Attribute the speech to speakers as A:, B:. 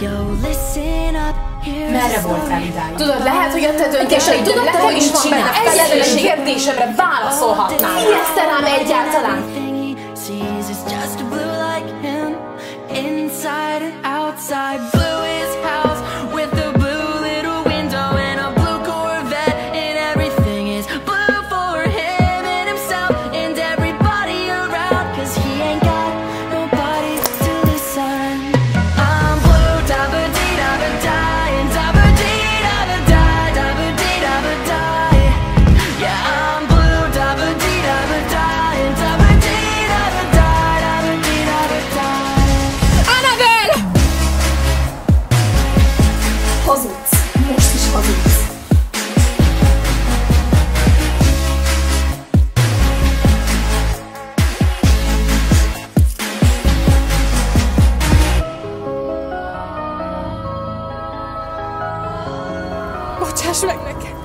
A: Merre voltál idáig?
B: Tudod, lehet, hogy a te döntéseid,
A: tudod,
B: lehet, hogy is van benne felelősség.
A: kérdésemre válaszolhatnál.
B: Figyelsz rám egyáltalán?
A: Hazudsz. Most is hazudsz.
B: Bocsáss meg nekem!